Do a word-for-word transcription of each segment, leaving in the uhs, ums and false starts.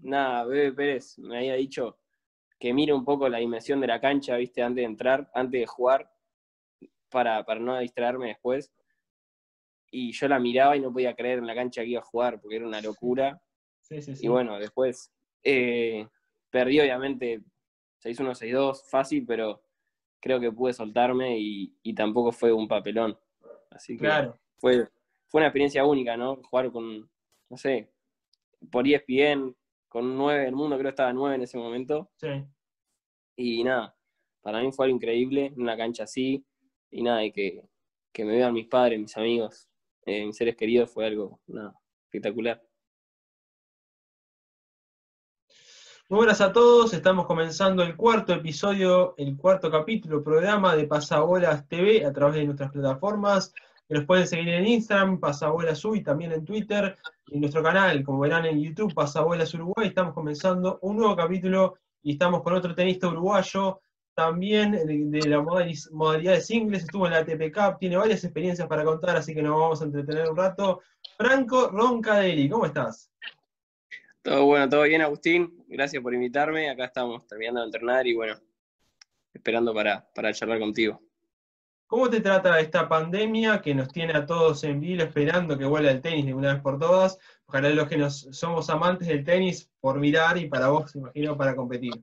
nada, Bebe Pérez me había dicho que mire un poco la dimensión de la cancha, viste, antes de entrar, antes de jugar, para, para no distraerme después. Y yo la miraba y no podía creer en la cancha que iba a jugar, porque era una locura. Sí, sí, sí. Y bueno, después eh, perdí, obviamente, seis uno, seis dos, fácil, pero creo que pude soltarme y, y tampoco fue un papelón. Así que Claro. fue, fue una experiencia única, ¿no? Jugar con, no sé, por E S P N, con un nueve del mundo, creo que estaba nueve en ese momento. Sí. Y nada, para mí fue algo increíble, una cancha así, y nada, y que, que me vean mis padres, mis amigos, eh, mis seres queridos, fue algo nada, espectacular. Muy buenas a todos, estamos comenzando el cuarto episodio, el cuarto capítulo, programa de Pasabolas T V a través de nuestras plataformas. Nos pueden seguir en Instagram, Pasabolas U, y también en Twitter, y en nuestro canal, como verán en YouTube, Pasabolas Uruguay. Estamos comenzando un nuevo capítulo y estamos con otro tenista uruguayo, también de, de la modalidad de singles, estuvo en la A T P Cup, tiene varias experiencias para contar, así que nos vamos a entretener un rato. Franco Roncadeli, ¿cómo estás? Todo bueno, todo bien, Agustín. Gracias por invitarme. Acá estamos terminando de entrenar y bueno, esperando para, para charlar contigo. ¿Cómo te trata esta pandemia que nos tiene a todos en vilo esperando que vuelva el tenis de una vez por todas? Ojalá los que nos somos amantes del tenis por mirar y para vos, imagino, para competir.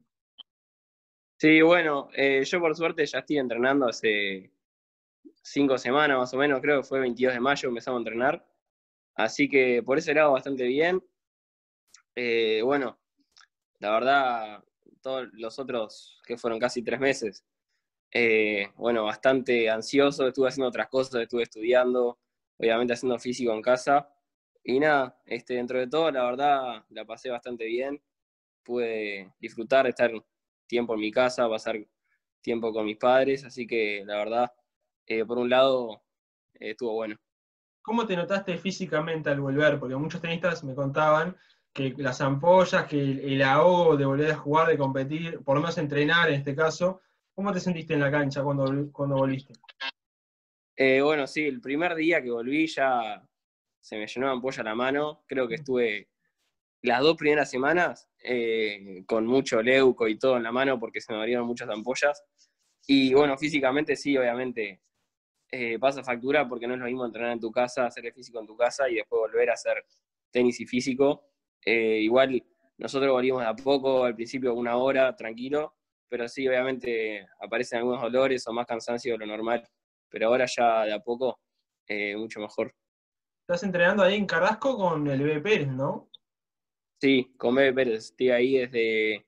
Sí, bueno, eh, yo por suerte ya estoy entrenando hace cinco semanas más o menos, creo que fue el veintidós de mayo empezamos a entrenar. Así que por ese lado bastante bien. Eh, bueno, la verdad, todos los otros, que fueron casi tres meses, eh, bueno, bastante ansioso, estuve haciendo otras cosas, estuve estudiando, obviamente haciendo físico en casa, y nada, este, dentro de todo, la verdad, la pasé bastante bien, pude disfrutar, estar tiempo en mi casa, pasar tiempo con mis padres, así que la verdad, eh, por un lado, eh, estuvo bueno. ¿Cómo te notaste físicamente al volver? Porque muchos tenistas me contaban que las ampollas, que el, el ahogo de volver a jugar, de competir, por lo menos entrenar en este caso, ¿cómo te sentiste en la cancha cuando, cuando volviste? Eh, bueno, sí, el primer día que volví ya se me llenó de ampolla la mano, creo que estuve las dos primeras semanas eh, con mucho leuco y todo en la mano porque se me abrieron muchas ampollas. Y bueno, físicamente sí, obviamente eh, pasa factura porque no es lo mismo entrenar en tu casa, hacer el físico en tu casa y después volver a hacer tenis y físico. Eh, igual nosotros volvimos de a poco, al principio una hora, tranquilo, pero sí, obviamente aparecen algunos dolores o más cansancio de lo normal, pero ahora ya de a poco, eh, mucho mejor. Estás entrenando ahí en Carrasco con el Bebe Pérez, ¿no? Sí, con Bebe Pérez, estoy ahí desde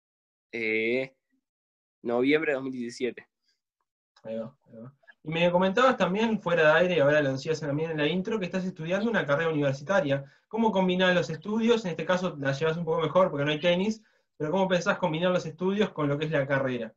eh, noviembre de dos mil diecisiete. Ahí va, ahí va. Y me comentabas también, fuera de aire, y ahora lo decías también en la intro, que estás estudiando una carrera universitaria. ¿Cómo combinar los estudios? En este caso la llevas un poco mejor porque no hay tenis, pero ¿cómo pensás combinar los estudios con lo que es la carrera?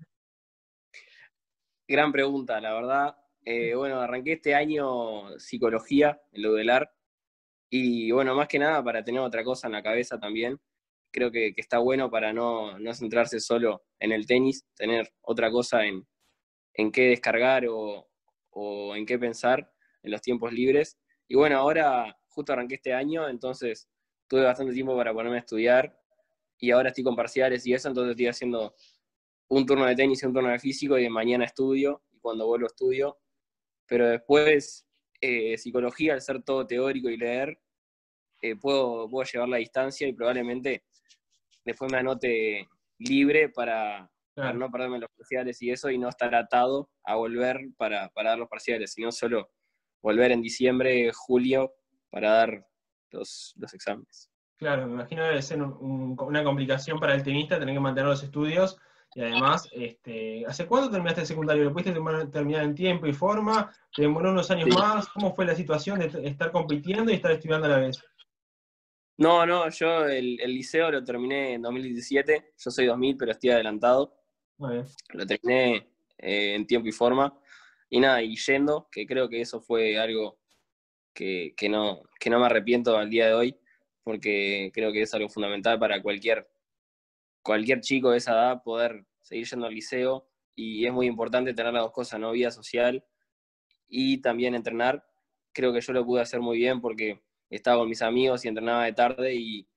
Gran pregunta, la verdad. Eh, bueno, arranqué este año psicología en lo del A R y bueno, más que nada para tener otra cosa en la cabeza también. Creo que, que está bueno para no, no centrarse solo en el tenis, tener otra cosa en, en qué descargar o, o en qué pensar en los tiempos libres. Y bueno, ahora justo arranqué este año, entonces tuve bastante tiempo para ponerme a estudiar y ahora estoy con parciales y eso, entonces estoy haciendo un turno de tenis y un turno de físico y de mañana estudio y cuando vuelvo estudio. Pero después, eh, psicología, al ser todo teórico y leer, eh, puedo, puedo llevar la distancia y probablemente después me anote libre para, para Claro. no perderme los parciales y eso y no estar atado a volver para, para dar los parciales, sino solo volver en diciembre, julio para dar los, los exámenes. Claro, me imagino debe ser un- un- una complicación para el tenista tener que mantener los estudios y además, este, ¿hace cuánto terminaste el secundario? ¿Lo pudiste terminar terminar en tiempo y forma? ¿Te demoró unos años Sí. más? ¿Cómo fue la situación de t- estar compitiendo y estar estudiando a la vez? No, no, yo el, el liceo lo terminé en dos mil diecisiete, yo soy dos mil, pero estoy adelantado. Muy bien. Lo terminé eh, en tiempo y forma. Y nada, y yendo, que creo que eso fue algo que, que, no, que no me arrepiento al día de hoy, porque creo que es algo fundamental para cualquier, cualquier chico de esa edad poder seguir yendo al liceo. Y es muy importante tener las dos cosas, ¿no? Vida social y también entrenar. Creo que yo lo pude hacer muy bien porque estaba con mis amigos y entrenaba de tarde y,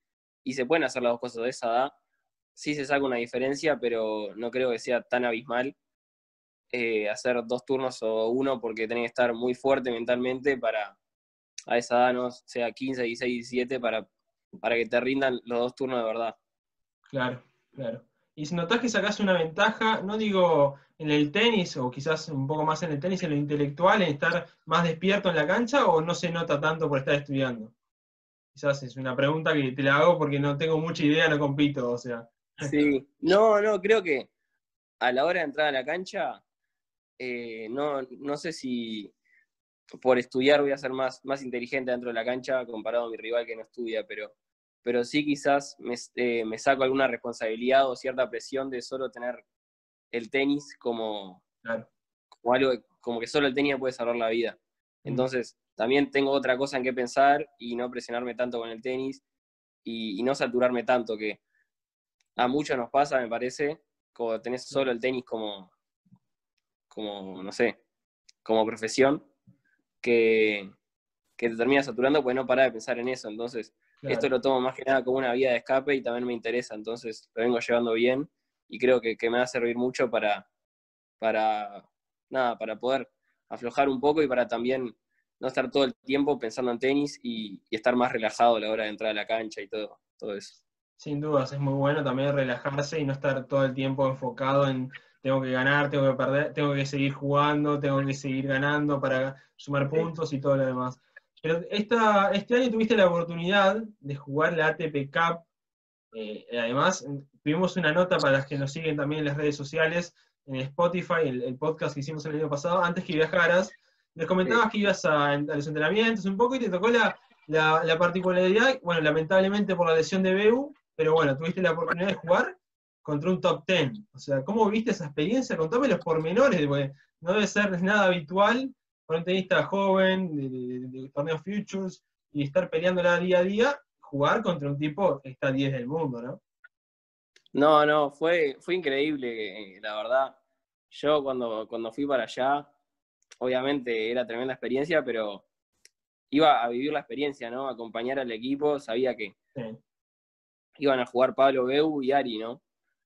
y se pueden hacer las dos cosas de esa edad. Sí se saca una diferencia, pero no creo que sea tan abismal eh, hacer dos turnos o uno, porque tenés que estar muy fuerte mentalmente para, a esa edad, no sea quince, dieciséis, diecisiete, para, para que te rindan los dos turnos de verdad. Claro, claro. Y si notás que sacás una ventaja, no digo en el tenis, o quizás un poco más en el tenis, en lo intelectual, en estar más despierto en la cancha, o no se nota tanto por estar estudiando. Quizás es una pregunta que te la hago porque no tengo mucha idea, no compito, o sea. Sí, no, no, creo que a la hora de entrar a la cancha, eh, no, no sé si por estudiar voy a ser más, más inteligente dentro de la cancha comparado a mi rival que no estudia, pero, pero sí quizás me, eh, me saco alguna responsabilidad o cierta presión de solo tener el tenis como, Claro. como algo, como que solo el tenis puede salvar la vida. Mm. Entonces, también tengo otra cosa en qué pensar y no presionarme tanto con el tenis y, y no saturarme tanto, que a muchos nos pasa, me parece, como tenés solo el tenis como, como no sé, como profesión, que, que te termina saturando porque no parás de pensar en eso. Entonces, esto Claro. lo tomo más que nada como una vía de escape y también me interesa, entonces lo vengo llevando bien y creo que, que me va a servir mucho para, para, nada, para poder aflojar un poco y para también no estar todo el tiempo pensando en tenis y, y estar más relajado a la hora de entrar a la cancha y todo, todo eso. Sin dudas, es muy bueno también relajarse y no estar todo el tiempo enfocado en tengo que ganar, tengo que perder, tengo que seguir jugando, tengo que seguir ganando para sumar Sí. puntos y todo lo demás. Pero esta, este año tuviste la oportunidad de jugar la A T P Cup. Eh, además, tuvimos una nota para las que nos siguen también en las redes sociales, en Spotify, el, el podcast que hicimos el año pasado, antes que viajaras. Les Sí. comentabas que ibas a, a los entrenamientos un poco y te tocó la, la, la particularidad, bueno, lamentablemente por la lesión de Beu, pero bueno, tuviste la oportunidad de jugar contra un top diez. O sea, ¿cómo viste esa experiencia? Contame los pormenores, porque no debe ser nada habitual para un tenista joven, de, de, de, de torneos Futures, y estar peleándola día a día, jugar contra un tipo que está diez del mundo, ¿no? No, no, fue, fue increíble, la verdad. Yo cuando, cuando fui para allá, obviamente era tremenda experiencia, pero iba a vivir la experiencia, ¿no? A acompañar al equipo, sabía que Sí. iban a jugar Pablo Beu y Ari, ¿no?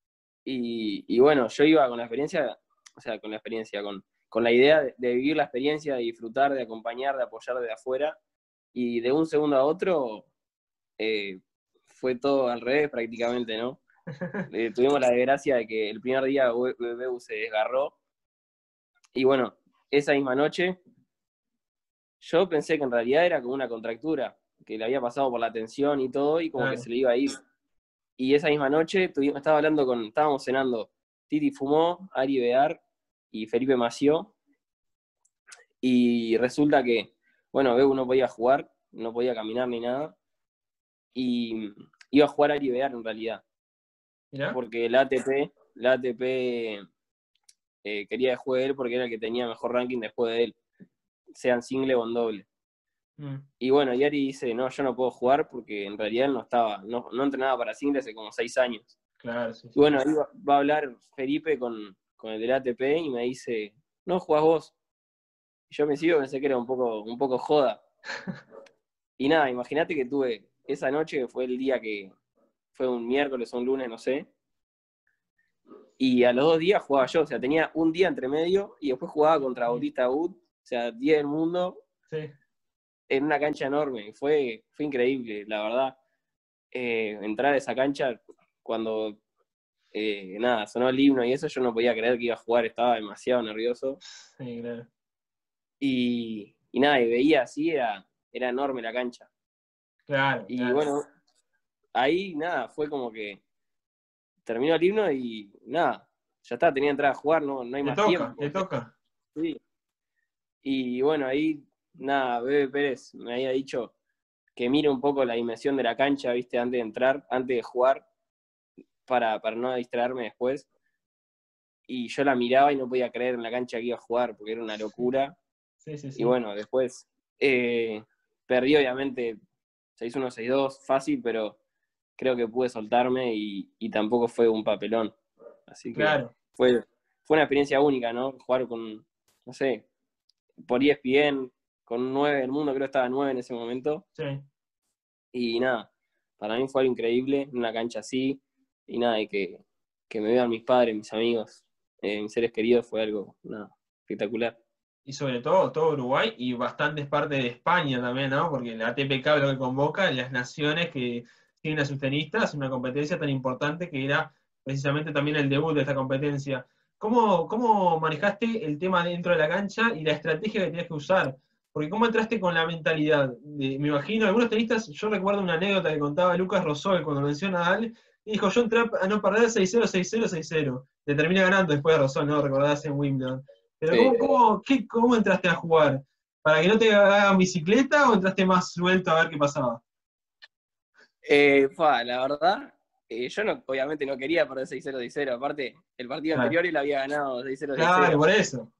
Y, y bueno, yo iba con la experiencia, o sea, con la experiencia, con, con la idea de, de vivir la experiencia, de disfrutar, de acompañar, de apoyar de afuera, y de un segundo a otro eh, fue todo al revés prácticamente, ¿no? Eh, tuvimos la desgracia de que el primer día Beu se desgarró, y bueno, esa misma noche yo pensé que en realidad era como una contractura, que le había pasado por la tensión y todo, y como que Claro. se le iba a ir. Y esa misma noche tuvimos, estaba hablando con, estábamos cenando Titi Fumó, Ari Bear y Felipe Mació, y resulta que, bueno, Beu no podía jugar, no podía caminar ni nada, y iba a jugar Ari Bear en realidad, ¿Mirá? porque la A T P, la A T P eh, quería que juegue él porque era el que tenía mejor ranking después de él, sean single o en doble. Mm. Y bueno, y Ari dice, no, yo no puedo jugar porque en realidad él no estaba, no, no entrenaba para single hace como seis años. Claro, sí, Y sí. bueno, ahí va, va a hablar Felipe con, con el del A T P y me dice, no jugás vos. Y yo me sigo, pensé que era un poco, un poco joda. Y nada, imagínate que tuve esa noche, que fue el día que fue un miércoles o un lunes, no sé, y a los dos días jugaba yo, o sea, tenía un día entre medio y después jugaba contra Sí, Bautista Agut, o sea, diez del mundo, sí. en una cancha enorme. Fue, fue increíble, la verdad. Eh, entrar a esa cancha cuando, eh, nada, sonó el himno y eso, yo no podía creer que iba a jugar, estaba demasiado nervioso. Sí, claro. Y, y nada, y veía así, era, era enorme la cancha. Claro, Y claro. bueno, ahí nada, fue como que terminó el himno y nada, ya está, tenía que entrar a jugar, no, no hay Te más toca, tiempo. te O sea, toca. sí. Y bueno, ahí nada, Bebe Pérez me había dicho que mire un poco la dimensión de la cancha, viste, antes de entrar, antes de jugar, para, para no distraerme después. Y yo la miraba y no podía creer en la cancha que iba a jugar, porque era una locura. Sí, sí, Y sí. bueno, después eh, perdí obviamente seis uno, seis dos, fácil, pero creo que pude soltarme y, y tampoco fue un papelón. Así que Claro. fue, fue una experiencia única, ¿no? Jugar con, no sé, por E S P N, con un nueve del mundo, creo que estaba nueve en ese momento. Sí. Y nada, para mí fue algo increíble, una cancha así, y nada, y que, que me vean mis padres, mis amigos, eh, mis seres queridos, fue algo nada, espectacular. Y sobre todo, todo Uruguay y bastantes partes de España también, ¿no? Porque la A T P Cup lo que convoca las naciones que siguen a sus tenistas, una competencia tan importante que era precisamente también el debut de esta competencia. ¿Cómo, cómo manejaste el tema dentro de la cancha y la estrategia que tenías que usar? Porque ¿cómo entraste con la mentalidad? De- me imagino, algunos tenistas, yo recuerdo una anécdota que contaba Lucas Rosol cuando venció a Nadal, y dijo, yo entré a no perder seis cero, seis cero, seis cero. Le terminé ganando después de Rosol, ¿no? Recordás en Wimbledon. Pero Sí. ¿cómo, cómo, qué- cómo entraste a jugar? ¿Para que no te hagan bicicleta o entraste más suelto a ver qué pasaba? Eh, fue, la verdad, eh, yo no, obviamente no quería perder seis cero, seis cero, aparte, el partido Claro, anterior él había ganado seis cero, seis claro, cero, por eso.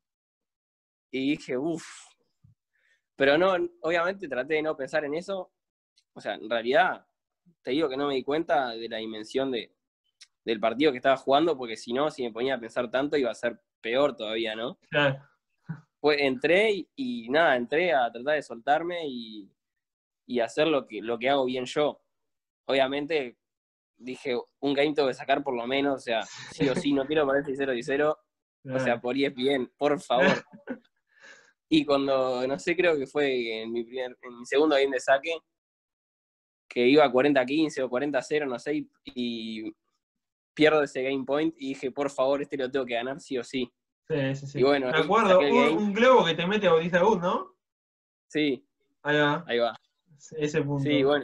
y dije, uff, pero no, obviamente traté de no pensar en eso, o sea, en realidad, te digo que no me di cuenta de la dimensión de, del partido que estaba jugando, porque si no, si me ponía a pensar tanto, iba a ser peor todavía, ¿no? Claro, Pues entré y, y nada, entré a tratar de soltarme y, y hacer lo que, lo que hago bien yo. Obviamente, dije, un game tengo que sacar por lo menos, o sea, sí o sí, no quiero poner seis cero, seis cero, o sea, claro. por E S P N, por favor. Y cuando, no sé, creo que fue en mi, primer, en mi segundo game de saque, que iba a cuarenta quince o cuarenta cero, no sé, y, y pierdo ese game point y dije, por favor, este lo tengo que ganar sí o sí. Sí, sí, Y sí. bueno, Me ahí acuerdo, saqué el un, game, un globo que te mete a Bautista Agut, ¿no? sí, Ahí va, ahí va. ese Sí, punto. bueno.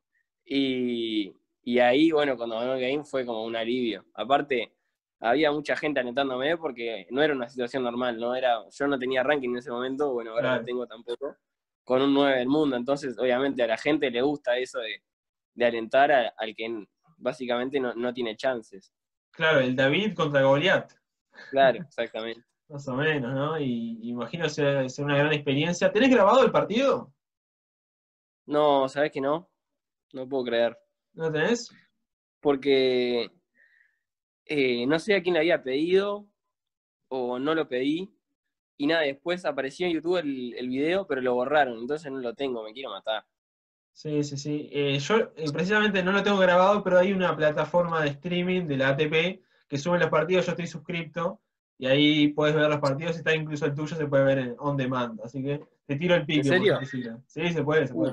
Y, y ahí, bueno, cuando ganó el game fue como un alivio. Aparte, había mucha gente alentándome porque no era una situación normal, ¿no? Era, yo no tenía ranking en ese momento, bueno, ahora no Claro, tengo tampoco, con un nueve del mundo. Entonces, obviamente, a la gente le gusta eso de, de alentar a- al que básicamente no, no tiene chances. claro, el David contra Goliat, Claro, exactamente. más o menos, ¿no? Y y imagino ser, ser una gran experiencia. ¿Tenés grabado el partido? No, ¿sabes qué no? No puedo creer. ¿No lo tenés? Porque eh, no sé a quién le había pedido o no lo pedí. Y nada, después apareció en YouTube el, el video, pero lo borraron, entonces no lo tengo, me quiero matar. Sí, sí, sí. Eh, yo eh, precisamente no lo tengo grabado, pero hay una plataforma de streaming de la A T P que sube los partidos, yo estoy suscripto, y ahí puedes ver los partidos, está incluso el tuyo, se puede ver en on demand. Así que te tiro el ¿En pique por si serio? te sirve. Sí, se puede, se Uh, puede. lo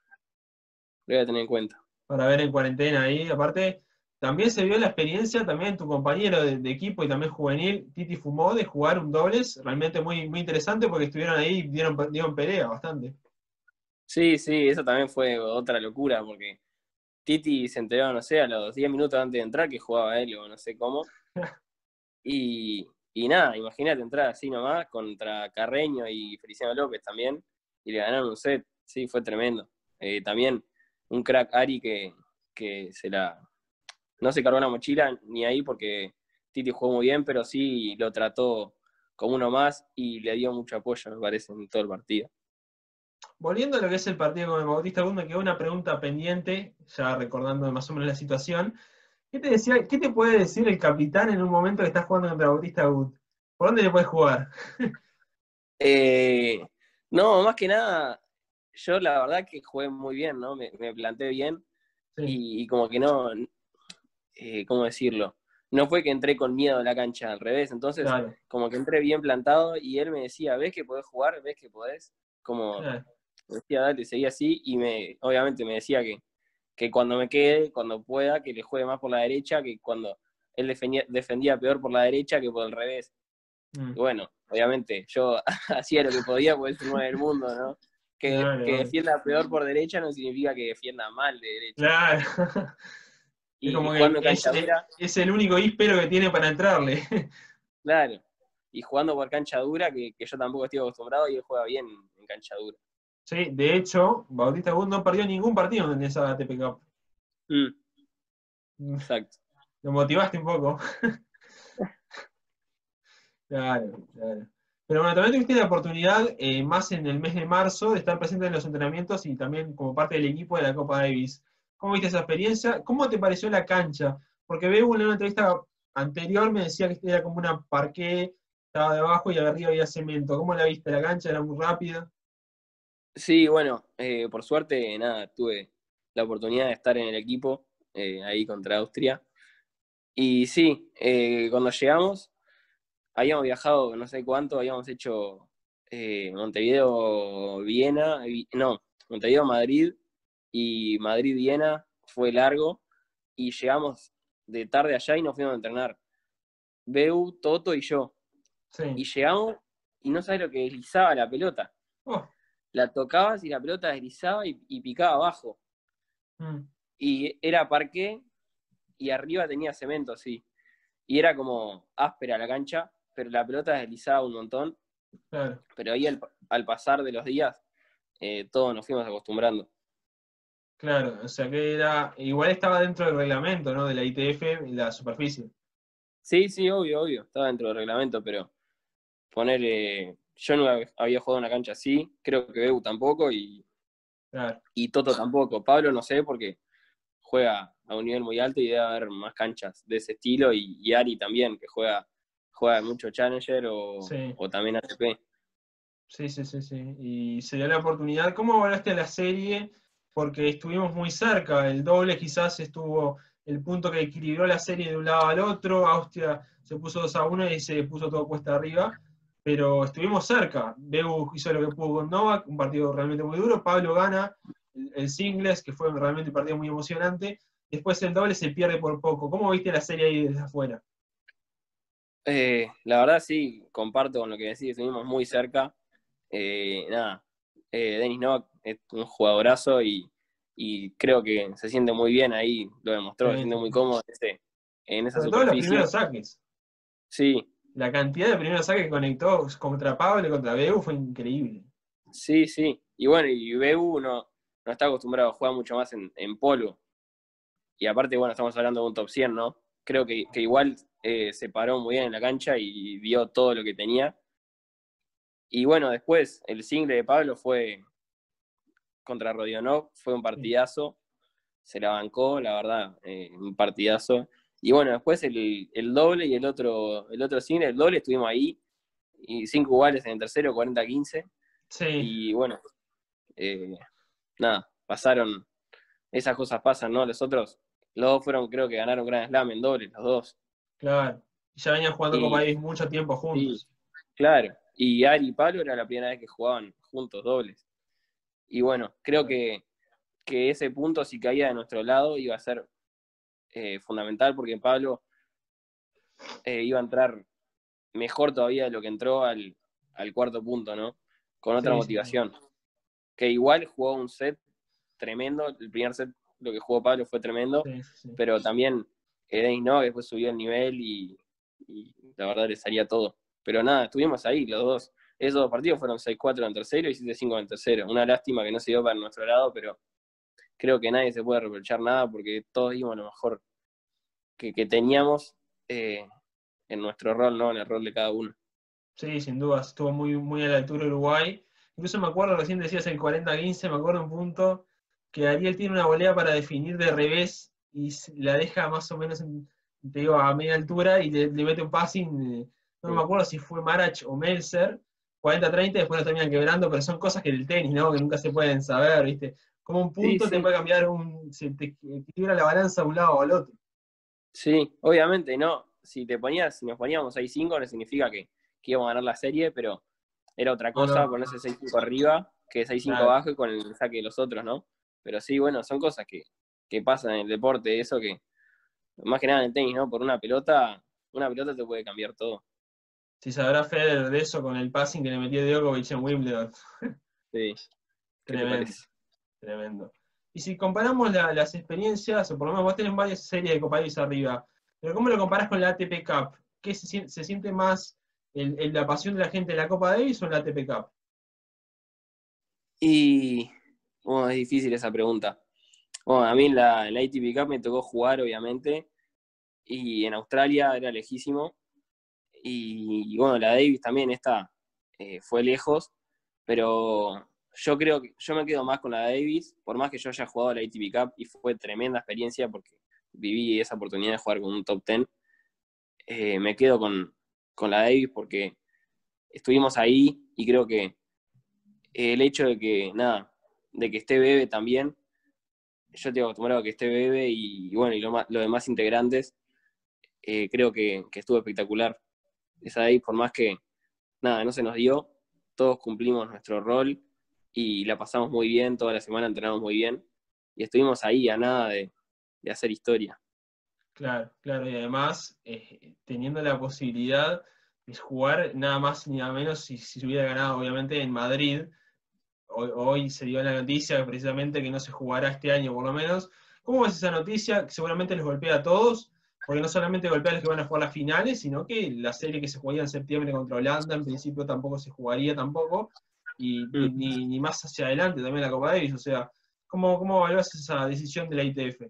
voy a tener en cuenta. Para ver en cuarentena ahí. Aparte, también se vio la experiencia, también tu compañero de, de equipo y también juvenil, Titi Fumó, de jugar un dobles, realmente muy, muy interesante porque estuvieron ahí y dieron, dieron pelea bastante. Sí, sí, eso también fue otra locura, porque Titi se enteró, no sé, a los diez minutos antes de entrar que jugaba él o no sé cómo. Y, y nada, imagínate entrar así nomás contra Carreño y Feliciano López también, y le ganaron un set. Sí, fue tremendo. Eh, también un crack Ari que, que se la, no se cargó la mochila ni ahí porque Titi jugó muy bien, pero sí lo trató como uno más y le dio mucho apoyo, me parece, en todo el partido. Volviendo a lo que es el partido con el Bautista Agut, me quedó una pregunta pendiente, ya recordando más o menos la situación. ¿Qué te decía, qué te puede decir el capitán en un momento que estás jugando contra Bautista Agut? ¿Por dónde le puedes jugar? Eh, no, más que nada, yo la verdad que jugué muy bien, ¿no? Me, me planté bien Sí, y, y como que no, eh, ¿cómo decirlo? No fue que entré con miedo a la cancha, al revés. Entonces, claro, como que entré bien plantado y él me decía, ¿ves que podés jugar? ¿Ves que podés? Como claro. me decía, dale, seguí así y me, obviamente me decía que, que cuando me quede, cuando pueda, que le juegue más por la derecha, que cuando él defendía, defendía peor por la derecha que por el revés. Y Mm, bueno, obviamente yo hacía lo que podía porque es el nueve del mundo, ¿no? Que, que claro, defienda peor por derecha no significa que defienda mal de derecha. claro. Es Y, y como que jugando en es, cancha es, dura, es el único íspero que tiene para entrarle. claro. Y jugando por cancha dura, que, que yo tampoco estoy acostumbrado, y él juega bien en cancha dura. Sí, de hecho, Bautista Agut no perdió ningún partido en esa A T P Cup. Mm, Mm, exacto. Lo motivaste un poco. Claro, claro. Pero bueno, también tuviste la oportunidad, eh, más en el mes de marzo, de estar presente en los entrenamientos y también como parte del equipo de la Copa Davis. ¿Cómo viste esa experiencia? ¿Cómo te pareció la cancha? Porque veo en una entrevista anterior me decía que era como una parqué, estaba debajo y arriba había cemento. ¿Cómo la viste? ¿La cancha era muy rápida? Sí, bueno, eh, por suerte, nada, tuve. la oportunidad de estar en el equipo, eh, ahí contra Austria. Y sí, eh, cuando llegamos, habíamos viajado no sé cuánto, habíamos hecho eh, Montevideo-Viena, no, Montevideo-Madrid y Madrid-Viena, fue largo, y llegamos de tarde allá y nos fuimos a entrenar. Beu, Toto y yo. Sí. Y llegamos y no sabes lo que deslizaba la pelota. Oh. La tocabas y la pelota deslizaba y, y picaba abajo. Mm. Y era parqué y arriba tenía cemento, sí. Y era como áspera la cancha, pero la pelota deslizaba un montón. Claro. Pero ahí al, al pasar de los días, eh, todos nos fuimos acostumbrando. Claro, o sea que era, igual estaba dentro del reglamento, ¿no? De la I T F, la superficie. Sí, sí, obvio, obvio. Estaba dentro del reglamento, pero poner. Eh, yo no había jugado en una cancha así, creo que Beu tampoco y, Claro. y Toto tampoco. Pablo no sé porque juega a un nivel muy alto y debe haber más canchas de ese estilo, y, y Ari también, que juega, juega mucho Challenger o, Sí, o también A T P. sí, sí, sí, sí. Y se dio la oportunidad. ¿Cómo valoraste a la serie? Porque estuvimos muy cerca. El doble quizás estuvo el punto que equilibró la serie de un lado al otro. Austria se puso dos a uno y se puso todo cuesta arriba. Pero estuvimos cerca. Beu hizo lo que pudo con Novak, un partido realmente muy duro. Pablo gana el, el singles, que fue realmente un partido muy emocionante. Después el doble se pierde por poco. ¿Cómo viste la serie ahí desde afuera? Eh, la verdad sí, comparto con lo que decís, estuvimos muy cerca. Eh, nada, eh, Denis Novak es un jugadorazo y, y creo que se siente muy bien ahí, lo demostró, se Sí, siente sí, muy sí. cómodo en, ese, en esa Sobre todo los superficie. primeros saques. Sí, La cantidad de primeros saques que conectó contra Pablo y contra Beu fue increíble. sí, sí. Y bueno, y Beu no, no está acostumbrado a jugar mucho más en, en polo. Y aparte, bueno, estamos hablando de un top cien, ¿no? Creo que, que igual eh, se paró muy bien en la cancha y dio todo lo que tenía. Y bueno, después el single de Pablo fue contra Rodionov, fue un Sí, partidazo, se la bancó, la verdad, eh, un partidazo. Y bueno, después el, el doble y el otro, el otro single, el doble estuvimos ahí, y cinco iguales en el tercero, cuarenta a quince. sí, Y bueno, eh, nada, pasaron, esas cosas pasan, ¿no? Los otros, los dos fueron, creo que ganaron Grand Slam en doble, los dos. claro. Y ya venían jugando Copa Y Davis mucho tiempo sí, juntos. claro. Y Ari y Pablo era la primera vez que jugaban juntos dobles. Y bueno, creo Claro. que, que ese punto, si caía de nuestro lado, iba a ser eh, fundamental, porque Pablo eh, iba a entrar mejor todavía de lo que entró al, al cuarto punto, ¿no? Con otra Sí, sin duda. motivación. Que igual jugó un set tremendo, el primer set lo que jugó Pablo fue tremendo, Sí, sí, sí. pero también Denis no, que después subió el nivel y, y la verdad le salía todo. Pero nada, estuvimos ahí los dos. Esos dos partidos fueron seis cuatro en tercero y siete cinco en tercero. Una lástima que no se dio para nuestro lado, pero creo que nadie se puede reprochar nada porque todos dimos lo mejor que, que teníamos eh, en nuestro rol, ¿no? En el rol de cada uno. Sí, sin duda. Estuvo muy, muy a la altura Uruguay. Incluso me acuerdo, recién decías el cuarenta a quince, me acuerdo un punto que Ariel tiene una volea para definir de revés y la deja más o menos en- te digo, a media altura y le, le mete un passing. eh, No me Sí, acuerdo si fue Marach o Melzer, cuarenta a treinta, después lo terminan quebrando, pero son cosas que del tenis, ¿no? Que nunca se pueden saber, ¿viste? Como un sí, punto te sí, puede cambiar, un, se te equilibra la balanza de un lado al otro. sí, obviamente, no. Si te ponías, si nos poníamos seis cinco no significa que, que íbamos a ganar la serie, pero era otra No, cosa no, ponerse seis cinco arriba que seis cinco claro. abajo y con el saque de los otros, ¿no? Pero sí, bueno, son cosas que, que pasan en el deporte, eso que, más que nada en el tenis, ¿no? Por una pelota, una pelota te puede cambiar todo. Si sabrá Federer de eso con el passing que le metió Djokovic en Wimbledon. Sí, ¿qué te Tremendo, parece? tremendo. Y si comparamos la- las experiencias, o por lo menos vos tenés varias series de Copa Davis arriba, pero ¿cómo lo comparás con la A T P Cup? ¿Qué se, sien- se siente más el- el- la pasión de la gente en la Copa Davis o en la A T P Cup? Y, bueno, es difícil esa pregunta. Bueno, a mí en la, en la A T P Cup me tocó jugar, obviamente, y en Australia era lejísimo. Y, y bueno, la Davis también esta eh, fue lejos, pero yo creo que yo me quedo más con la Davis, por más que yo haya jugado la A T P Cup y fue tremenda experiencia porque viví esa oportunidad de jugar con un top diez. Eh, me quedo con, con la Davis porque estuvimos ahí y creo que el hecho de que, nada, de que esté Bebe también, yo estoy acostumbrado a que esté Bebe y, y bueno, y lo más, los demás integrantes, eh, creo que, que estuvo espectacular. Esa de ahí, por más que nada, no se nos dio, todos cumplimos nuestro rol y la pasamos muy bien, toda la semana entrenamos muy bien y estuvimos ahí a nada de, de hacer historia. Claro, claro, y además eh, teniendo la posibilidad de jugar nada más ni nada menos si, si se hubiera ganado obviamente en Madrid. Hoy, hoy se dio la noticia precisamente que no se jugará este año por lo menos. ¿Cómo ves esa noticia? Que seguramente les golpea a todos, porque no solamente golpea a los que van a jugar las finales, sino que la serie que se jugaría en septiembre contra Holanda en principio tampoco se jugaría tampoco, y Mm. ni, ni más hacia adelante también la Copa Davis. O sea, ¿cómo, cómo evaluás esa decisión de la I T F?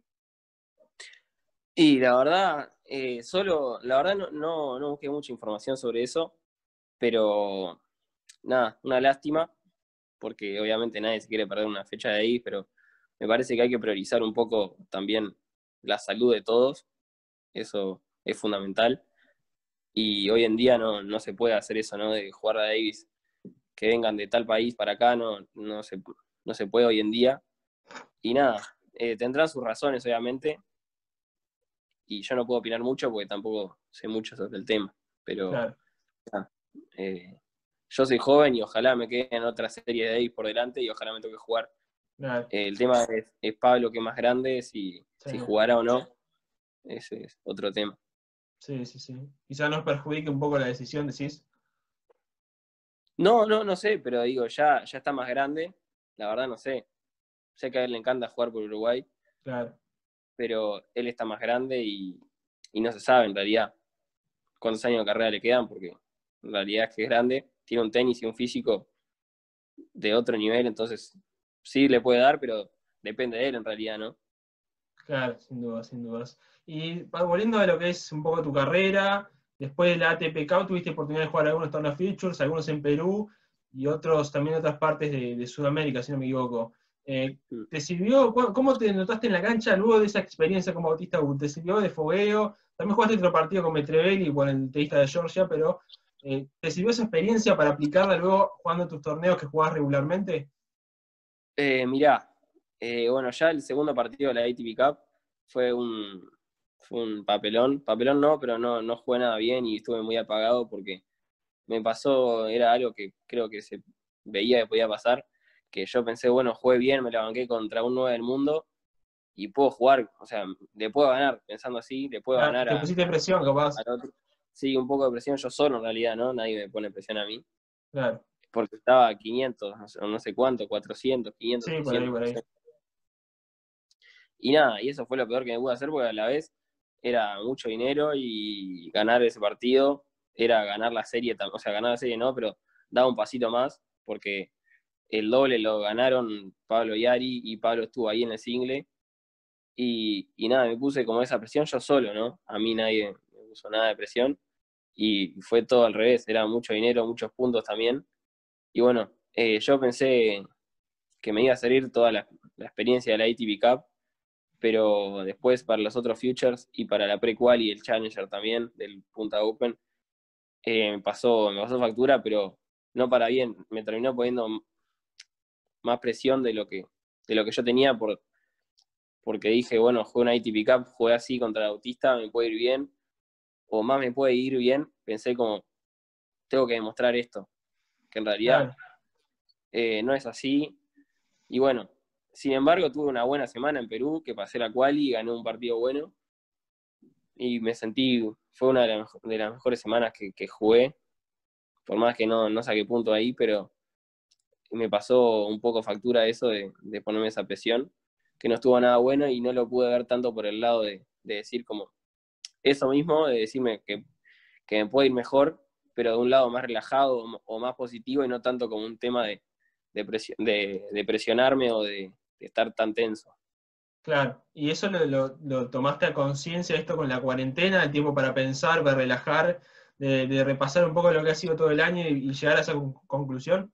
Y la verdad, eh, solo, la verdad no, no, no busqué mucha información sobre eso, pero nada, una lástima, porque obviamente nadie se quiere perder una fecha de ahí, pero me parece que hay que priorizar un poco también la salud de todos, eso es fundamental, y hoy en día no, no se puede hacer eso, ¿no? De jugar a Davis, que vengan de tal país para acá, no, no, se, no se puede hoy en día, y nada, eh, tendrán sus razones, obviamente, y yo no puedo opinar mucho porque tampoco sé mucho sobre el tema, pero Claro, nada, eh, yo soy joven y ojalá me quede en otra serie de Davis por delante y ojalá me toque jugar. claro. Eh, el tema es, es Pablo, que es más grande, si, Sí, si jugará o no, ese es otro tema. sí, sí, sí. Quizá nos perjudique un poco la decisión, decís. No, no, no sé, pero digo, ya, ya está más grande, la verdad no sé. Sé que a él le encanta jugar por Uruguay, Claro. pero él está más grande y, y no se sabe en realidad cuántos años de carrera le quedan, porque en realidad es que es grande, tiene un tenis y un físico de otro nivel, entonces sí le puede dar, pero depende de él en realidad, ¿no? Claro, sin dudas, sin dudas. Y volviendo a lo que es un poco tu carrera, después de la A T P Cup tuviste oportunidad de jugar algunos torneos Futures, algunos en Perú y otros también en otras partes de, de Sudamérica, si no me equivoco. Eh, Mm. ¿Te sirvió? ¿Cómo te notaste en la cancha luego de esa experiencia como Bautista Agut? ¿Te sirvió de fogueo? También jugaste otro partido con Metrevelli, con el tenista de Georgia, pero eh, ¿te sirvió esa experiencia para aplicarla luego jugando tus torneos que jugás regularmente? Eh, mirá, eh, bueno, ya el segundo partido de la A T P Cup fue un, fue un papelón. Papelón no, pero no, no jugué nada bien y estuve muy apagado porque me pasó, era algo que creo que se veía que podía pasar, que yo pensé, bueno, jugué bien, me la banqué contra un nueve del mundo y puedo jugar, o sea, le puedo ganar, pensando así, le puedo Ah, ganar ¿te a, pusiste presión, capaz? al otro. Sí, un poco de presión yo solo en realidad, ¿no? Nadie me pone presión a mí, Claro. porque estaba a quinientos, no sé, no sé cuánto, cuatrocientos, quinientos, Sí, por ahí, seiscientos, por no ahí. sé. Y nada, y eso fue lo peor que me pude hacer porque a la vez era mucho dinero y ganar ese partido era ganar la serie, o sea, ganar la serie no, pero daba un pasito más porque el doble lo ganaron Pablo y Ari y Pablo estuvo ahí en el single y, y nada, me puse como esa presión yo solo, ¿no? A mí nadie me puso nada de presión y fue todo al revés, era mucho dinero, muchos puntos también. Y bueno, eh, yo pensé que me iba a salir toda la, la experiencia de la A T P Cup, pero después para los otros Futures y para la Pre-Qual y el Challenger también del Punta Open, eh, me, pasó, me pasó factura, pero no para bien. Me terminó poniendo más presión de lo que, de lo que yo tenía por, porque dije, bueno, jugué una A T P Cup, jugué así contra el Autista, me puede ir bien, o más me puede ir bien. Pensé como, tengo que demostrar esto, que en realidad Claro. eh, no es así. Y bueno, sin embargo, tuve una buena semana en Perú, que pasé la quali y gané un partido bueno. Y me sentí, fue una de, las de las mejores semanas que, que jugué, por más que no, no saqué punto ahí, pero me pasó un poco factura eso de, de ponerme esa presión, que no estuvo nada bueno y no lo pude ver tanto por el lado de, de decir como eso mismo, de decirme que, que me puede ir mejor, pero de un lado más relajado o, o más positivo y no tanto como un tema de, de, presión, de, de presionarme o de, de estar tan tenso. Claro, y eso lo, lo- lo tomaste a conciencia esto con la cuarentena, el tiempo para pensar, para relajar, de, de repasar un poco lo que ha sido todo el año y, y llegar a esa con- conclusión.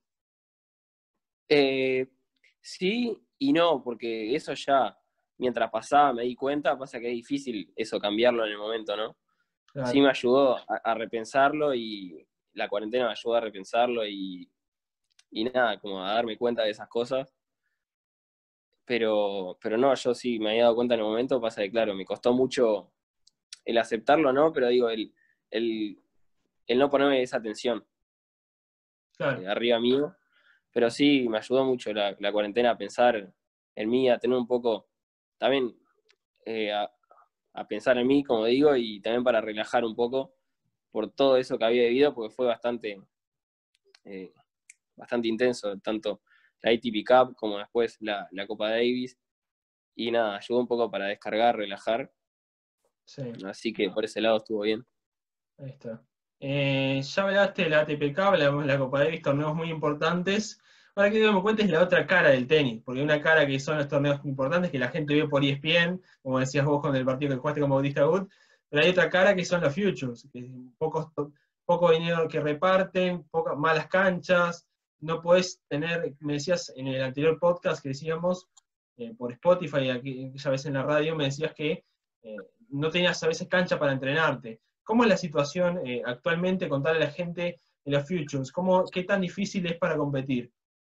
Eh, sí y no, porque eso ya, mientras pasaba me di cuenta, pasa que es difícil eso cambiarlo en el momento, ¿no? Sí Claro, me ayudó a, a repensarlo y la cuarentena me ayudó a repensarlo y, y nada, como a darme cuenta de esas cosas. pero, pero no, yo sí me había dado cuenta en el momento, pasa que claro, me costó mucho el aceptarlo, ¿no? Pero digo, el, el, el no ponerme esa atención Claro, eh, arriba mío, pero sí me ayudó mucho la, la cuarentena a pensar en mí, a tener un poco, también eh, a, a pensar en mí, como digo, y también para relajar un poco por todo eso que había vivido, porque fue bastante, eh, bastante intenso, tanto la A T P Cup como después la, la Copa Davis, y nada, ayudó un poco para descargar, relajar, sí, así que por ese lado estuvo bien. ahí está. Eh, ya hablaste de la A T P Cup, hablamos de la Copa Davis, torneos muy importantes. Ahora quiero que me cuentes la otra cara del tenis, porque una cara que son los torneos importantes que la gente ve por E S P N, como decías vos con el partido que jugaste con Bautista Agut, pero hay otra cara que son los futures, que pocos, poco dinero que reparten, pocas malas canchas, no podés tener, me decías en el anterior podcast que decíamos, eh, por Spotify, aquí, ya ves en la radio, me decías que eh, no tenías a veces cancha para entrenarte. ¿Cómo es la situación eh, actualmente? Contarle a la gente en los futures, ¿cómo, qué tan difícil es para competir?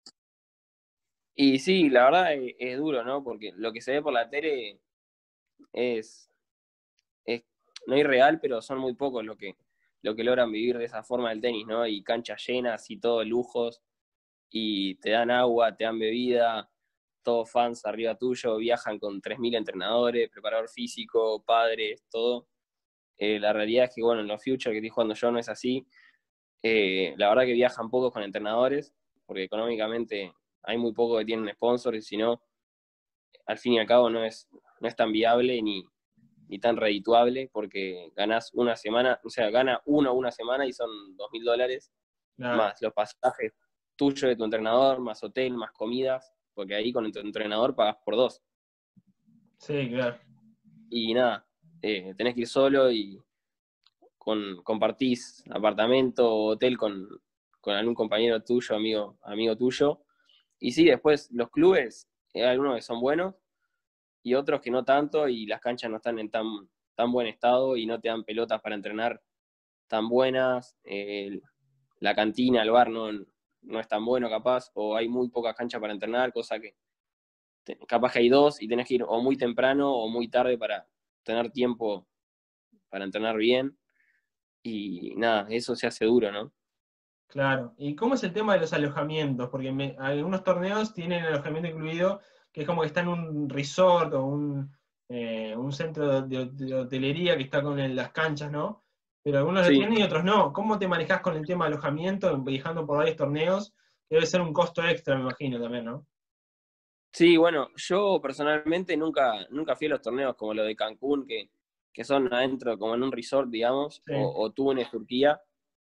Y sí, la verdad es, es duro, ¿no? Porque lo que se ve por la tele es, es no irreal, pero son muy pocos lo que, lo que logran vivir de esa forma del tenis, ¿no? Y canchas llenas y todo lujos, y te dan agua, te dan bebida, todos fans arriba tuyo, viajan con tres mil entrenadores, preparador físico, padres, todo. Eh, la realidad es que, bueno, en los Future que estoy jugando yo no es así. Eh, la verdad que viajan pocos con entrenadores, porque económicamente hay muy pocos que tienen sponsors, y si no, al fin y al cabo no es, no es tan viable ni, ni tan redituable, porque ganás una semana, o sea, gana uno una semana y son dos mil dólares, Claro, más los pasajes tuyos de tu entrenador, más hotel, más comidas, porque ahí con tu entrenador pagas por dos. sí, claro. Y nada, eh, tenés que ir solo y con, compartís apartamento o hotel con, con algún compañero tuyo, amigo, amigo tuyo. Y sí, después los clubes, hay algunos que son buenos y otros que no tanto, y las canchas no están en tan, tan buen estado y no te dan pelotas para entrenar tan buenas. Eh, la cantina, el bar no, no es tan bueno capaz, o hay muy pocas canchas para entrenar, cosa que te, capaz que hay dos y tenés que ir o muy temprano o muy tarde para tener tiempo para entrenar bien. Y nada, eso se hace duro, ¿no? Claro. ¿Y cómo es el tema de los alojamientos? Porque me- algunos torneos tienen alojamiento incluido, que es como que está en un resort o un, eh, un centro de, de hotelería que está con el- las canchas, ¿no? Pero algunos lo Sí, tienen y otros no. ¿Cómo te manejás con el tema de alojamiento, viajando por varios torneos? Que debe ser un costo extra, me imagino, también, ¿no? sí, bueno, yo personalmente nunca, nunca fui a los torneos como lo de Cancún, que, que son adentro, como en un resort, digamos, Sí, o, o Túnez, Turquía.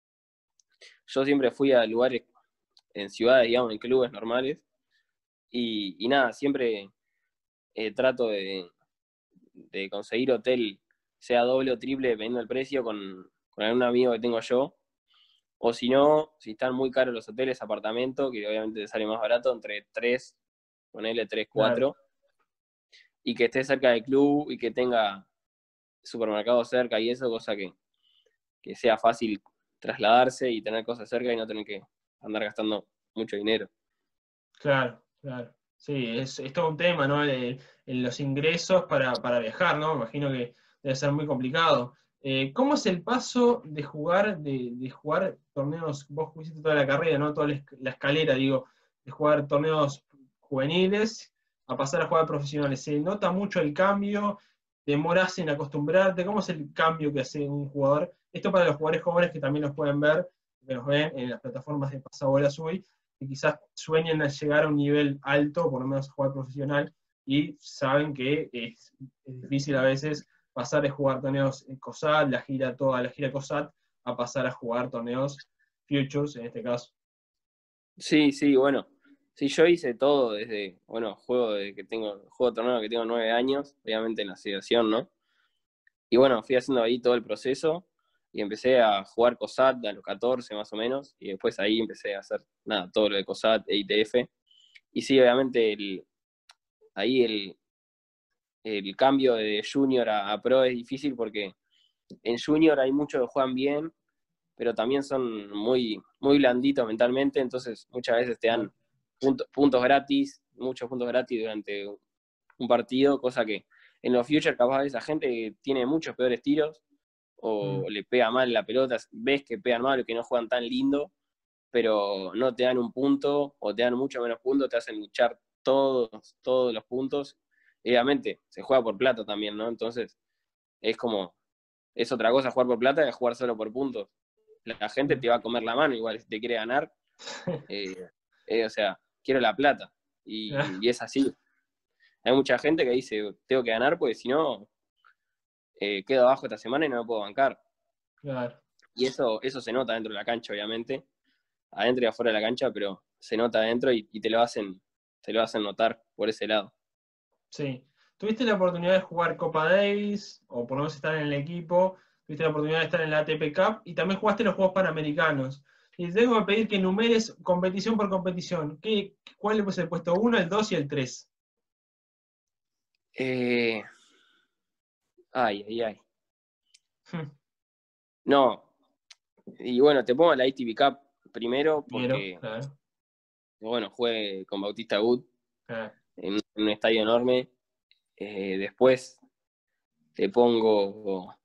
Yo siempre fui a lugares en ciudades, digamos, en clubes normales, y, y nada, siempre eh, trato de, de conseguir hotel, sea doble o triple, dependiendo del precio, con, con algún amigo que tengo yo. O si no, si están muy caros los hoteles, apartamento, que obviamente te sale más barato, entre tres, ponele tres claro. cuatro, y que esté cerca del club y que tenga supermercado cerca y eso, cosa que, que sea fácil trasladarse y tener cosas cerca y no tener que andar gastando mucho dinero. Claro, claro. Sí, es, es todo un tema, ¿no? El- el- los ingresos para, para viajar, ¿no? Me imagino que debe ser muy complicado. Eh, ¿cómo es el paso de jugar, de, de jugar torneos, vos hiciste toda la carrera, ¿no? Toda la, esc- la escalera, digo, de jugar torneos juveniles a pasar a jugar profesionales? ¿Se nota mucho el cambio? ¿Demorás en acostumbrarte? ¿Cómo es el cambio que hace un jugador? Esto para los jugadores jóvenes que también los pueden ver, que los ven en las plataformas de Pasabola Sui, que quizás sueñen a llegar a un nivel alto, por lo menos a jugar profesional, y saben que es, es difícil a veces pasar de jugar torneos en COSAT, la gira toda la gira COSAT, a pasar a jugar torneos Futures, en este caso. Sí, sí, bueno. Sí, yo hice todo desde, bueno, juego de que tengo, juego de torneo que tengo nueve años, obviamente en la asociación, ¿no? Y bueno, fui haciendo ahí todo el proceso y empecé a jugar COSAT a los catorce más o menos, y después ahí empecé a hacer, nada, todo lo de COSAT e I T F. Y sí, obviamente el, ahí el, el cambio de junior a, a pro es difícil porque en junior hay muchos que juegan bien, pero también son muy, muy blanditos mentalmente, entonces muchas veces te dan, Claro, punto, puntos gratis, muchos puntos gratis durante un partido, cosa que en los Future capaz esa gente que tiene muchos peores tiros o mm. le pega mal la pelota, ves que pegan mal o que no juegan tan lindo, pero no te dan un punto o te dan mucho menos puntos, te hacen luchar todos, todos los puntos. Y obviamente se juega por plata también, ¿no? Entonces es como, es otra cosa jugar por plata que jugar solo por puntos. La gente te va a comer la mano igual si te quiere ganar. Eh, eh, o sea, quiero la plata. Y, y es así. Hay mucha gente que dice, tengo que ganar porque si no, eh, quedo abajo esta semana y no me puedo bancar. Claro. Y eso, eso se nota dentro de la cancha, obviamente. Adentro y afuera de la cancha, pero se nota adentro y, y te lo hacen, te lo hacen notar por ese lado. Sí. ¿Tuviste la oportunidad de jugar Copa Davis, o por lo menos estar en el equipo? ¿Tuviste la oportunidad de estar en la A T P Cup? Y también jugaste los Juegos Panamericanos. Y te tengo que pedir que enumeres competición por competición. ¿Qué, ¿Cuál es el puesto uno, el dos y el tres? Eh... Ay, ay, ay. No. Y bueno, te pongo la A T P Cup primero porque, claro. bueno, jugué con Bautista Agut ah. en un estadio enorme. Eh, después te pongo...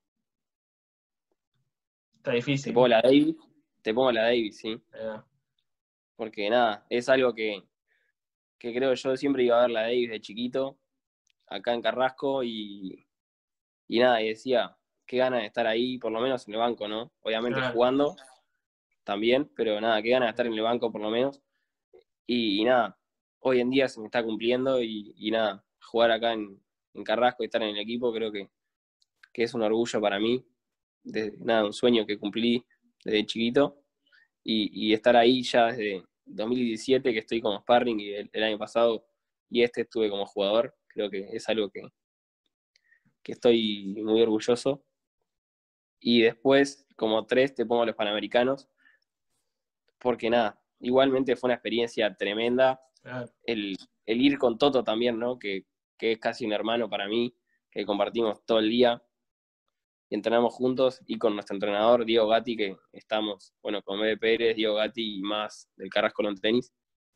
Está difícil. Te pongo la Davis. Te pongo la Davis, sí. Ah. Porque nada, es algo que, que creo yo siempre iba a ver la Davis de chiquito, acá en Carrasco, y, y nada, y decía, qué ganas de estar ahí, por lo menos en el banco, ¿no? Obviamente claro. jugando también, pero nada, qué ganas de estar en el banco por lo menos. Y, y nada, hoy en día se me está cumpliendo y, y nada, jugar acá en, en Carrasco y estar en el equipo creo que, que es un orgullo para mí, de, nada, un sueño que cumplí desde chiquito y, y estar ahí ya desde dos mil diecisiete que estoy como sparring y el, el año pasado y este estuve como jugador, creo que es algo que, que estoy muy orgulloso. Y después, como tres, te pongo los Panamericanos, porque nada, igualmente fue una experiencia tremenda. Claro. El, el ir con Toto también, ¿no? Que, que es casi un hermano para mí, que compartimos todo el día y entrenamos juntos, y con nuestro entrenador, Diego Gatti, que estamos, bueno, con Bebe Pérez, Diego Gatti y más del Carrasco Lawn Tenis.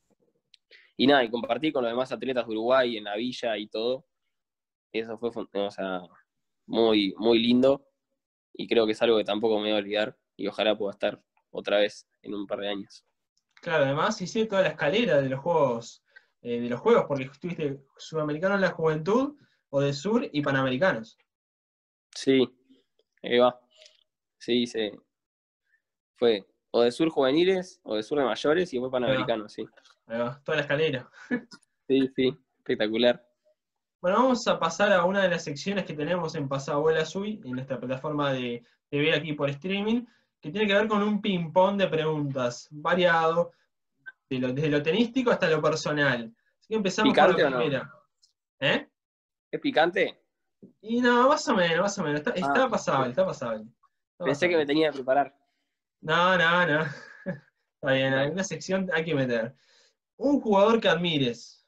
Y nada, y compartí con los demás atletas de Uruguay en la villa y todo. Eso fue, o sea, muy, muy lindo y creo que es algo que tampoco me voy a olvidar y ojalá pueda estar otra vez en un par de años. Claro, además hice toda la escalera de los juegos, eh, de los juegos, porque estuviste sudamericano en la juventud, o de sur y panamericanos. Sí, ahí va. Sí, sí. Fue o de sur juveniles o de sur de mayores y después panamericanos, sí. Ahí va, toda la escalera. Sí, sí, espectacular. Bueno, vamos a pasar a una de las secciones que tenemos en Pasabola Sui, en nuestra plataforma de T V aquí por streaming, que tiene que ver con un ping-pong de preguntas, variado, de lo, desde lo tenístico hasta lo personal. Así que empezamos por la primera. No? ¿Eh? ¿Es picante? Y no, más o menos, más o menos. Está, está ah, pasable, está pasable. Está Pensé pasable. que me tenía que preparar. No, no, no. Está bien, Bueno. alguna sección hay que meter. Un jugador que admires.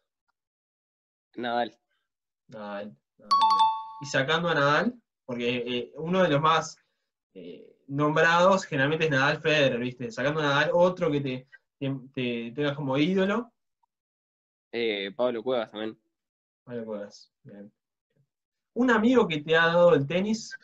Nadal. Nadal. Nadal. Y sacando a Nadal, porque eh, uno de los más eh, nombrados generalmente es Nadal Federer, ¿viste? Sacando a Nadal, otro que te, te, te tengas como ídolo. Eh, Pablo Cuevas también. Pablo Cuevas. Bien. Un amigo que te ha dado el tenis.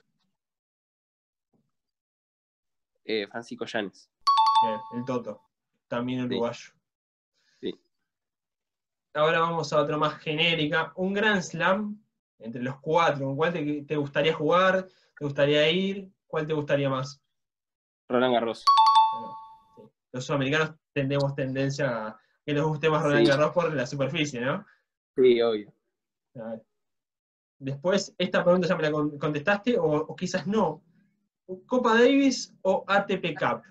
Eh, Francisco Llanes. Bien, el Toto. También uruguayo. Sí. Sí. Ahora vamos a otra más genérica. Un Grand Slam entre los cuatro. ¿Con cuál te, te gustaría jugar? ¿Te gustaría ir? ¿Cuál te gustaría más? Roland Garros. Bueno, sí. Los sudamericanos tenemos tendencia a que nos guste más Roland Sí. Garros por la superficie, ¿no? Sí, obvio. Después, esta pregunta ya me la contestaste, o, o quizás no. ¿Copa Davis o A T P Cup?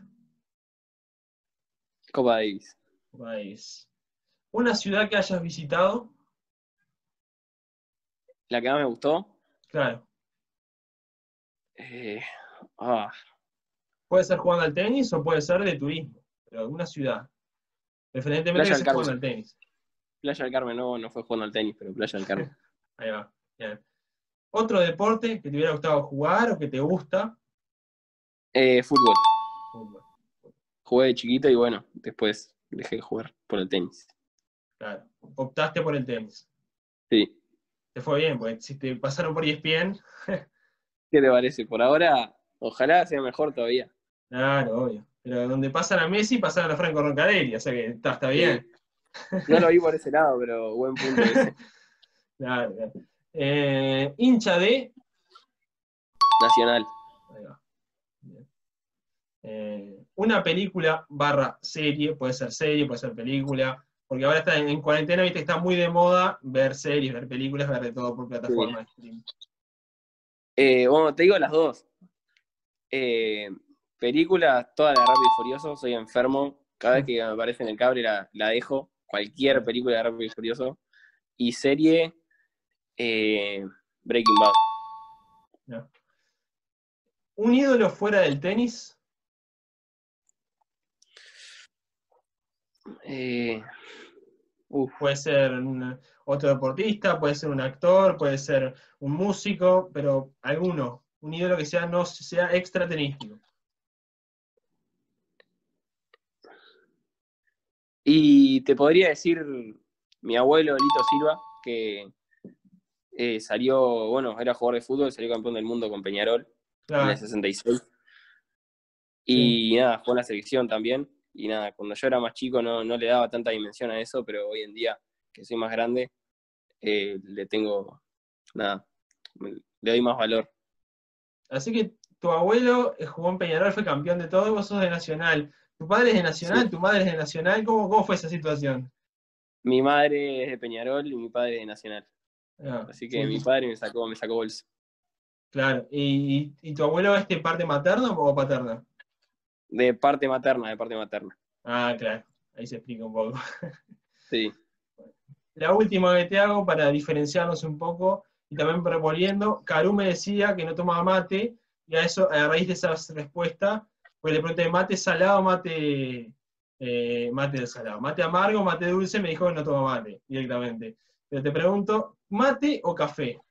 Copa Davis. Copa Davis. ¿Una ciudad que hayas visitado? ¿La que más me gustó? Claro. Eh, ah, Puede ser jugando al tenis o puede ser de turismo, pero alguna ciudad. Preferentemente Playa que del sea Carmen. jugando al tenis. Playa del Carmen, no, no fue jugando al tenis, pero Playa del Carmen. Ahí va. Bien. ¿Otro deporte que te hubiera gustado jugar o que te gusta? Eh, fútbol. Fútbol. Jugué de chiquito y bueno, después dejé de jugar por el tenis. Claro, optaste por el tenis. Sí. Te fue bien, porque si te pasaron por E S P N, ¿Qué te parece? Por ahora, ojalá sea mejor todavía. claro, obvio. Pero donde pasan a Messi, pasaron a Franco Roncadelli, o sea que está, está Sí. bien. No lo vi por ese lado, pero buen punto ese. Claro, claro. Eh, hincha de. Nacional. Ahí va. Bien. Eh, una película barra serie, puede ser serie, puede ser película, porque ahora está en, en cuarentena, viste, está muy de moda ver series, ver películas, ver de todo por Sí. plataforma de streaming. Eh, bueno, te digo las dos. Eh, películas, toda la de Rápido y Furioso, soy enfermo. Cada vez que me aparece en el cable la, la dejo. Cualquier película de Rápido y Furioso. Y serie, eh, Breaking Bad. ¿No? Un ídolo fuera del tenis, Eh, uf. puede ser un- otro deportista, puede ser un actor, puede ser un músico, pero alguno, un ídolo que sea, no sea extra tenístico. Y te podría decir mi abuelo Lito Silva, que eh, salió, bueno, era jugador de fútbol, salió campeón del mundo con Peñarol en el Claro, sesenta y seis. sí. Y nada, jugó en la selección también. Y nada, cuando yo era más chico no, no le daba tanta dimensión a eso, pero hoy en día, que soy más grande, eh, le tengo, nada, le doy más valor. Así que tu abuelo eh, jugó en Peñarol, fue campeón de todo, y vos sos de Nacional. Tu padre es de Sí. Nacional, tu madre es de Nacional, ¿cómo, cómo fue esa situación? Mi madre es de Peñarol y mi padre es de Nacional. Ah, Así que sí, mi padre me sacó, me sacó bolsa. claro. ¿Y, y tu abuelo es de parte materna o paterna? De parte materna, de parte materna. Ah, claro, ahí se explica un poco. Sí, La última que te hago para diferenciarnos un poco y también proponiendo, Caru me decía que no tomaba mate, y a eso, a raíz de esa respuesta, pues le pregunté, ¿mate salado o mate, eh, mate salado? ¿Mate amargo, mate dulce? Me dijo que no toma mate directamente. Pero te pregunto, ¿mate o café?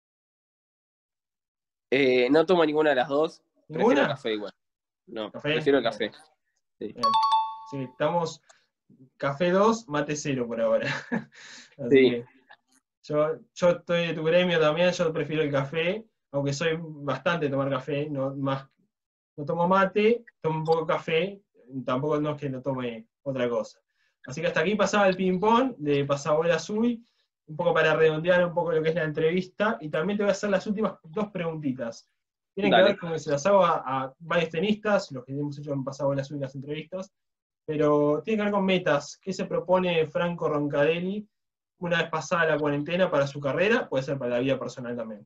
eh, no tomo ninguna de las dos, prefiero el ¿Ninguna? café igual. No, ¿Café? prefiero el Bien, café. Sí, bien. Sí, estamos café dos, mate cero por ahora. Así sí. que Yo, yo estoy de tu gremio también, yo prefiero el café, aunque soy bastante de tomar café, no, más, no tomo mate, tomo un poco de café, tampoco no es que no tome otra cosa. Así que hasta aquí pasaba el ping-pong de Pasabola Azul, un poco para redondear un poco lo que es la entrevista, y también te voy a hacer las últimas dos preguntitas. Tienen que ver Dale. con que se las hago a, a varios tenistas, los que hemos hecho en Pasabola Azul en las entrevistas, pero tiene que ver con metas. ¿Qué se propone Franco Roncadelli una vez pasada la cuarentena para su carrera? Puede ser para la vida personal también.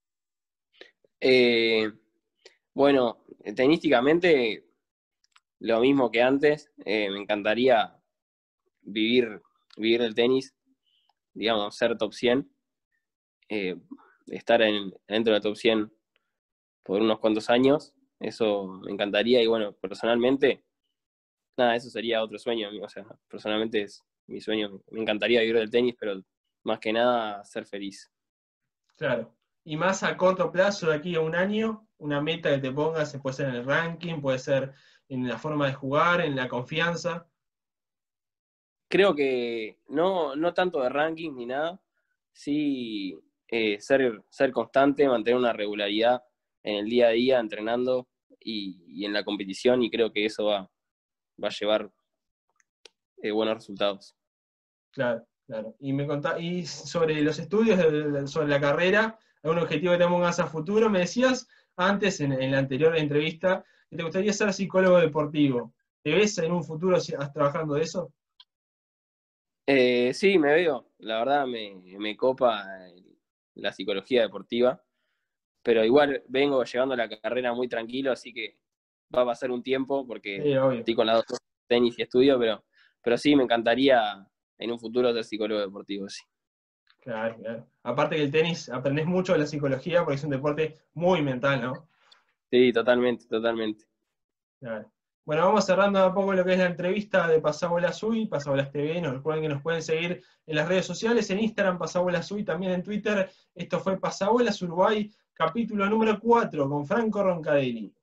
Eh, bueno, tenísticamente, lo mismo que antes. Eh, me encantaría vivir, vivir el tenis, digamos, ser top cien, eh, estar en, dentro del top cien por unos cuantos años. Eso me encantaría. Y bueno, personalmente, nada, eso sería otro sueño. O sea, personalmente es mi sueño. Me encantaría vivir del tenis, pero más que nada ser feliz. Claro. Y más a corto plazo, de aquí a un año, una meta que te pongas, puede ser en el ranking, puede ser en la forma de jugar, en la confianza. Creo que no, no tanto de ranking ni nada, sí eh, ser, ser constante, mantener una regularidad en el día a día, entrenando y, y en la competición, y creo que eso va, va a llevar eh, buenos resultados. Claro, claro. Y me contá, y sobre los estudios, sobre la carrera, algún objetivo que te pongas a futuro, me decías antes, en, en la anterior entrevista, que te gustaría ser psicólogo deportivo. ¿Te ves en un futuro si- trabajando de eso? Eh, sí, me veo, la verdad me, me copa la psicología deportiva, pero igual vengo llevando la carrera muy tranquilo, así que va a pasar un tiempo porque Sí, obvio. estoy con las dos cosas, tenis y estudio, pero, pero sí, me encantaría en un futuro ser psicólogo deportivo, sí. Claro, claro. Aparte que el tenis aprendés mucho de la psicología porque es un deporte muy mental, ¿no? Sí, totalmente, totalmente. Claro. Bueno, vamos cerrando un poco lo que es la entrevista de Pasabola Azul, Pasabolas T V. Nos recuerden que nos pueden seguir en las redes sociales, en Instagram, Pasabola Azul, también en Twitter. Esto fue Pasabolas Uruguay, capítulo número cuatro, con Franco Roncadelli.